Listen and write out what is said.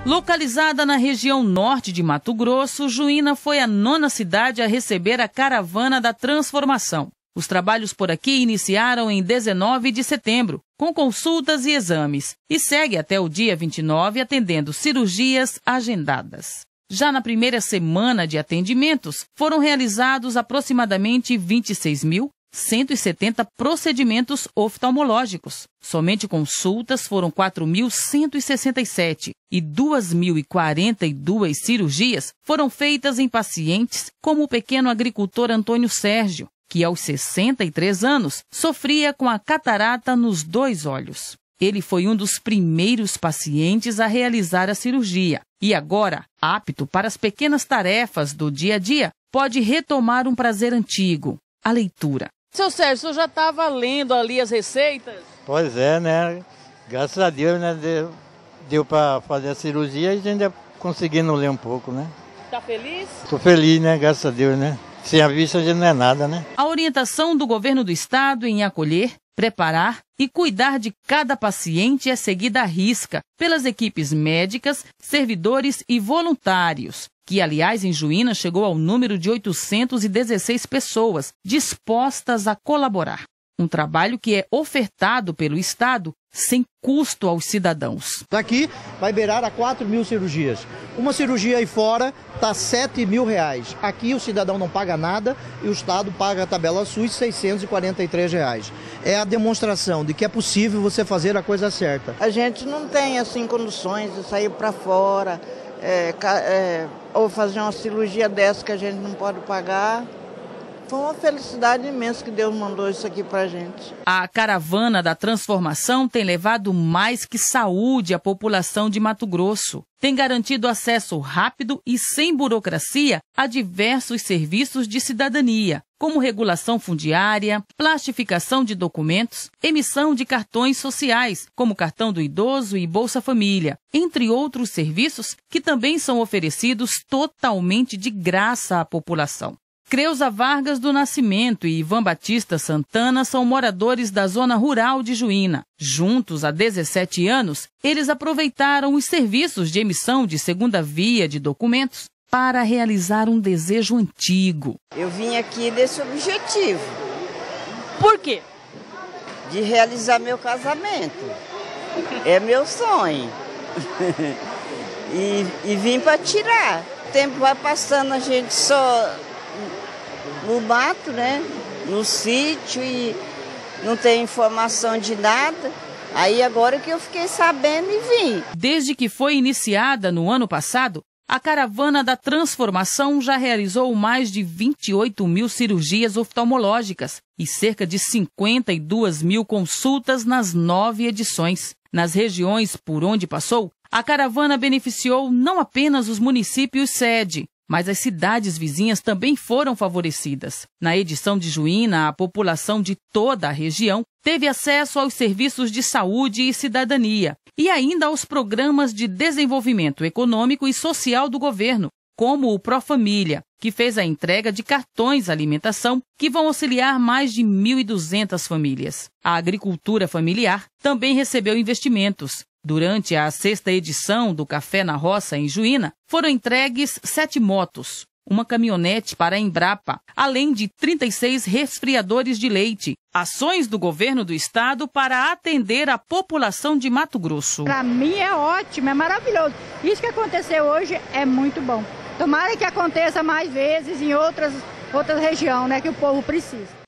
Localizada na região norte de Mato Grosso, Juína foi a 9ª cidade a receber a Caravana da Transformação. Os trabalhos por aqui iniciaram em 19 de setembro, com consultas e exames, e segue até o dia 29 atendendo cirurgias agendadas. Já na primeira semana de atendimentos, foram realizados aproximadamente 26.170 procedimentos oftalmológicos. Somente consultas foram 4.167 e 2.042 cirurgias foram feitas em pacientes como o pequeno agricultor Antônio Sérgio, que aos 63 anos sofria com a catarata nos 2 olhos. Ele foi um dos primeiros pacientes a realizar a cirurgia e agora, apto para as pequenas tarefas do dia a dia, pode retomar um prazer antigo, a leitura. Seu Sérgio, o senhor já estava lendo ali as receitas? Pois é, né? Graças a Deus, né? Deu para fazer a cirurgia e ainda conseguindo ler um pouco, né? Tá feliz? Estou feliz, né? Graças a Deus, né? Sem a vista a gente não é nada, né? A orientação do governo do estado em acolher, preparar e cuidar de cada paciente é seguida à risca pelas equipes médicas, servidores e voluntários, que, aliás, em Juína chegou ao número de 816 pessoas dispostas a colaborar. Um trabalho que é ofertado pelo Estado sem custo aos cidadãos. Daqui vai beirar a 4.000 cirurgias. Uma cirurgia aí fora está R$7.000. Aqui o cidadão não paga nada e o Estado paga a tabela SUS R$643. É a demonstração de que é possível você fazer a coisa certa. A gente não tem assim condições de sair para fora ou fazer uma cirurgia dessa que a gente não pode pagar. Foi uma felicidade imensa que Deus mandou isso aqui pra gente. A Caravana da Transformação tem levado mais que saúde à população de Mato Grosso. Tem garantido acesso rápido e sem burocracia a diversos serviços de cidadania, como regulação fundiária, plastificação de documentos, emissão de cartões sociais, como cartão do idoso e Bolsa Família, entre outros serviços que também são oferecidos totalmente de graça à população. Creuza Vargas do Nascimento e Ivan Batista Santana são moradores da zona rural de Juína. Juntos há 17 anos, eles aproveitaram os serviços de emissão de segunda via de documentos para realizar um desejo antigo. Eu vim aqui desse objetivo. Por quê? De realizar meu casamento. É meu sonho. e vim para tirar. O tempo vai passando, a gente só no mato, né? No sítio, e não tem informação de nada. Aí agora que eu fiquei sabendo e vim. Desde que foi iniciada no ano passado, a Caravana da Transformação já realizou mais de 28.000 cirurgias oftalmológicas e cerca de 52.000 consultas nas 9 edições. Nas regiões por onde passou, a caravana beneficiou não apenas os municípios sede, mas as cidades vizinhas também foram favorecidas. Na edição de Juína, a população de toda a região teve acesso aos serviços de saúde e cidadania e ainda aos programas de desenvolvimento econômico e social do governo, como o ProFamília, que fez a entrega de cartões alimentação que vão auxiliar mais de 1.200 famílias. A agricultura familiar também recebeu investimentos. Durante a 6ª edição do Café na Roça, em Juína, foram entregues 7 motos, uma caminhonete para a Embrapa, além de 36 resfriadores de leite. Ações do governo do estado para atender a população de Mato Grosso. Para mim é ótimo, é maravilhoso. Isso que aconteceu hoje é muito bom. Tomara que aconteça mais vezes em outras regiões, né, que o povo precisa.